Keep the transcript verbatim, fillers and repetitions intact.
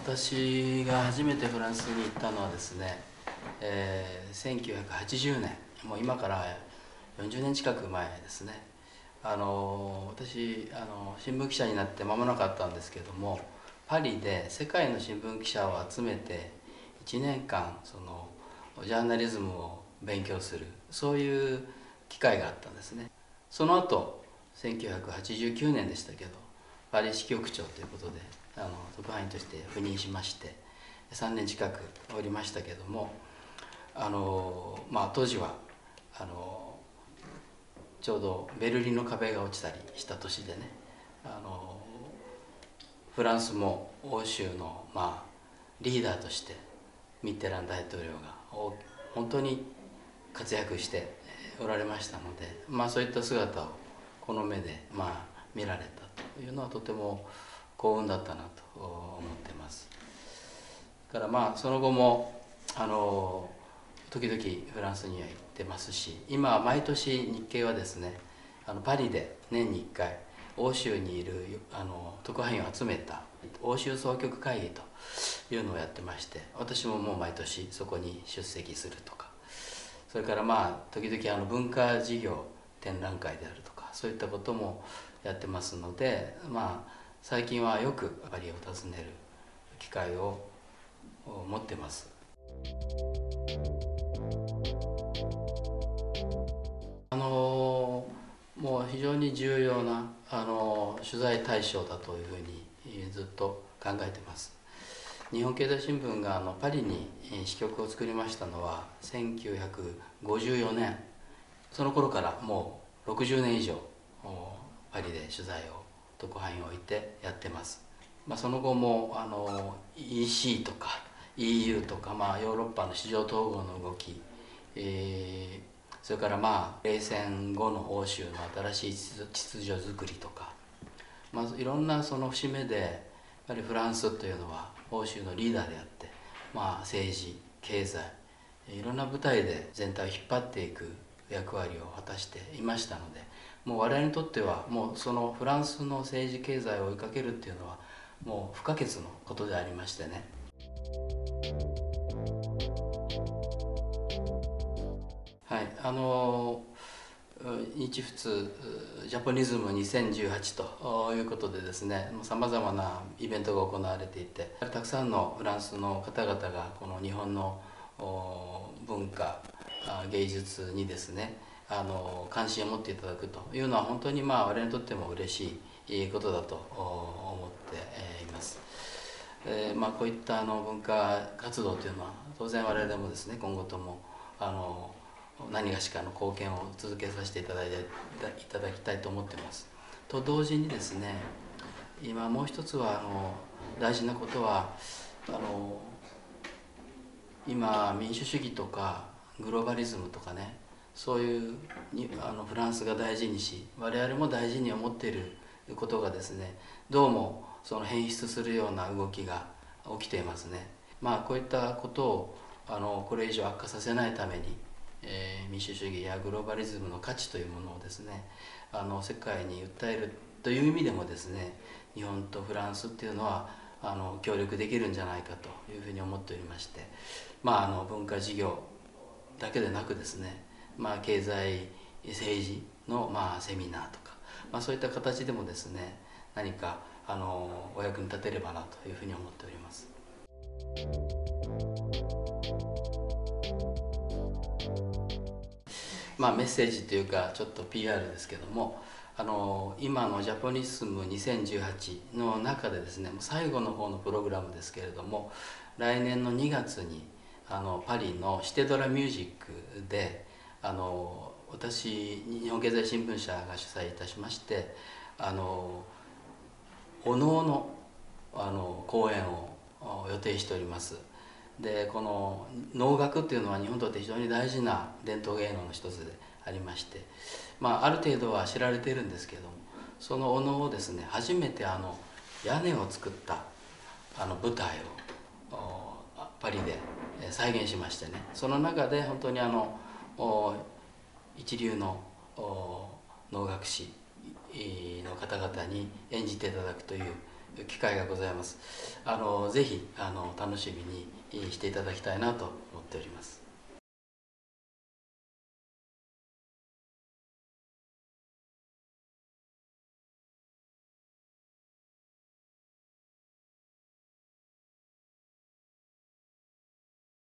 私が初めてフランスに行ったのはですね、えー、せんきゅうひゃくはちじゅうねん、もう今からよんじゅうねん近く前ですね。あの私あの新聞記者になって間もなかったんですけども、パリで世界の新聞記者を集めていちねんかんそのジャーナリズムを勉強する、そういう機会があったんですね。その後せんきゅうひゃくはちじゅうきゅうねんでしたけど、パリ支局長ということであの特派員として赴任しまして、さんねん近くおりましたけども、あの、まあ、当時はあのちょうどベルリンの壁が落ちたりした年でね、あのフランスも欧州の、まあ、リーダーとしてミッテラン大統領が本当に活躍しておられましたので、まあ、そういった姿をこの目で、まあ、見られたというのはとても幸運だったなと思っています。だからまあその後もあの時々フランスには行ってますし、今毎年日経はですね、あのパリで年にいっかい欧州にいるあの特派員を集めた欧州総局会議というのをやってまして、私ももう毎年そこに出席するとか、それからまあ時々あの文化事業展覧会であるとか、そういったこともやってますので、まあ最近はよくパリを訪ねる機会を持ってます。あのもう非常に重要なあの取材対象だというふうにずっと考えてます。日本経済新聞があのパリに支局を作りましたのはせんきゅうひゃくごじゅうよねん、その頃からもうろくじゅうねん以上パリで取材を特派員を置いてやってます。まあ、その後もあの イーシー とか イーユー とか、まあ、ヨーロッパの市場統合の動き、えー、それからまあ冷戦後の欧州の新しい秩序づくりとか、まあ、いろんなその節目でやっぱりフランスというのは欧州のリーダーであって、まあ、政治経済いろんな舞台で全体を引っ張っていく役割を果たしていましたので、もう我々にとってはもうそのフランスの政治経済を追いかけるっていうのはもう不可欠のことでありましてね。はい、あの日仏ジャポニズムにせんじゅうはちということでですね、さまざまなイベントが行われていて、たくさんのフランスの方々がこの日本の文化芸術にですね、あの関心を持っていただくというのは本当にまあ我々にとっても嬉しいことだと思っています。えーまあ、こういったあの文化活動というのは当然我々もですね、今後ともあの何がしかの貢献を続けさせていただいていただきたいと思っています。と同時にですね、今もう一つはあの大事なことはあの今民主主義とかグローバリズムとかね、そういうあのフランスが大事にし我々も大事に思っていることがですね、どうもその変質するような動きが起きていますね。まあこういったことをあのこれ以上悪化させないために、えー、民主主義やグローバリズムの価値というものをですね、あの世界に訴えるという意味でもですね、日本とフランスっていうのはあの協力できるんじゃないかというふうに思っておりまして、まあ、あの文化事業だけでなくですね、まあ、経済政治のまあセミナーとか、まあ、そういった形でもですね、何かあのお役に立てればなというふうに思っております。まあ、メッセージというかちょっと ピーアール ですけども、あの今のジャポニスムにせんじゅうはちの中でですね、最後の方のプログラムですけれども、来年のにがつにあのパリのシテドラミュージックであの私日本経済新聞社が主催いたしまして、あのお能のあの公演を予定しております。でこの能楽っていうのは日本にとって非常に大事な伝統芸能の一つでありまして、まあ、ある程度は知られているんですけども、そのお能をですね、初めてあの屋根を作ったあの舞台をパリで再現しましてね、その中で本当にあの一流の能楽師の方々に演じていただくという機会がございます。あのぜひあの楽しみにしていただきたいなと思っております。